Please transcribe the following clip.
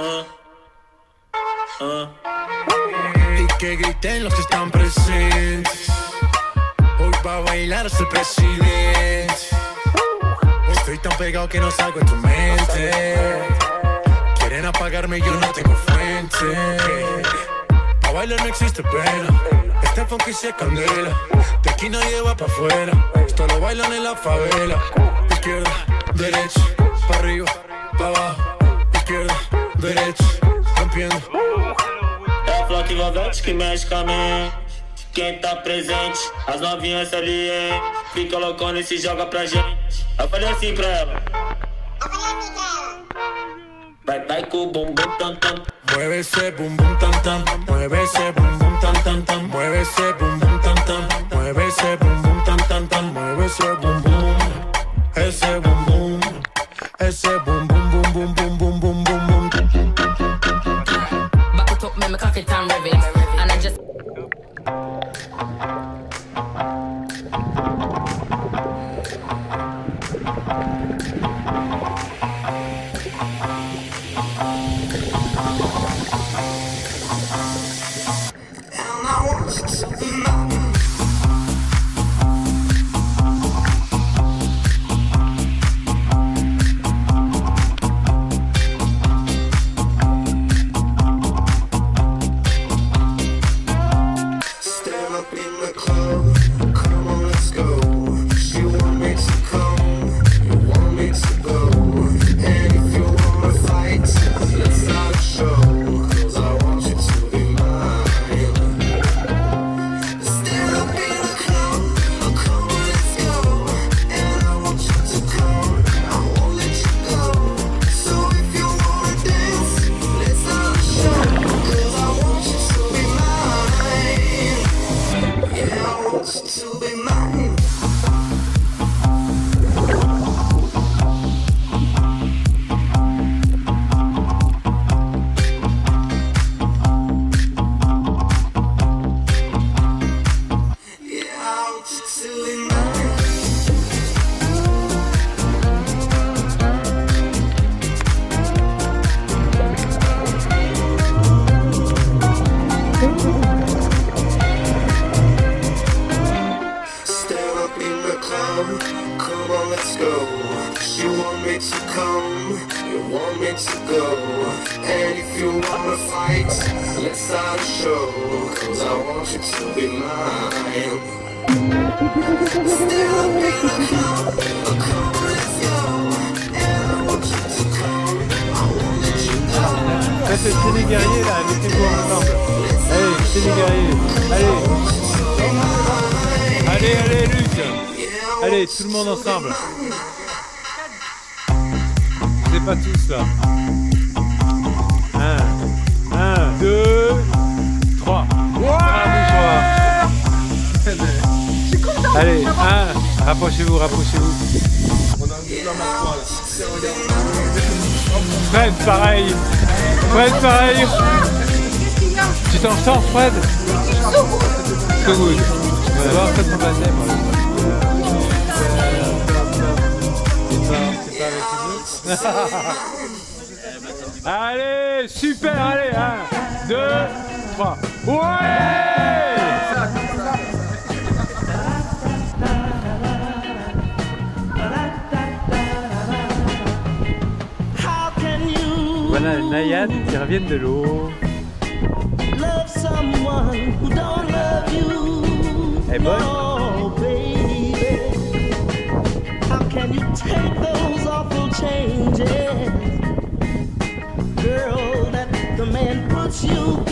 Y que griten los que están presentes. Hoy va a bailar hasta el presidente. Estoy tan pegado que no salgo en tu mente. Quieren apagarme y yo no tengo fuente. Pa' bailar no existe pena. Este funky se candela. De aquí nadie va pa' afuera. Esto lo bailan en la favela. Izquierda, derecha, pa' arriba, pa' abajo. Izquierda, derecha, rompiendo. É a Flock Lovete que mexe com a mente. Quem tá presente, as novinhas ali, hein? Fica loucona e se joga pra gente. Eu falei assim pra ela. Vai com o bumbum tam tam. Mueve ese bum bum tam tam. Mueve ese bum bum tam tam tam. Mueve ese bum bum tam tam. Mueve ese bum bum tam tam tam. Mueve ese bum bum. Ese bum bum. Ese bum bum bum bum bum bum bum bum bum. Back it up, make me cock it and rev it. And I just Faites le télé guerrier là, mettez-vous ensemble. Allez, télé guerrier. Allez. Allez, Luc. Allez, tout le monde ensemble. C'est pas tous là. 1, 2, 3. Allez, 1. Rapprochez-vous. On a un diplôme à 3 là. Fred, pareil. Tu t'en sors, Fred? So good. On va voir Fred s'en passer, moi. C'est pas avec nous. Allez, super, allez, 1, 2, 3. Ouais! Voilà les naïades qui reviennent de l'eau. Elle est bonne. How can you take those awful changes? Girl, that the man puts you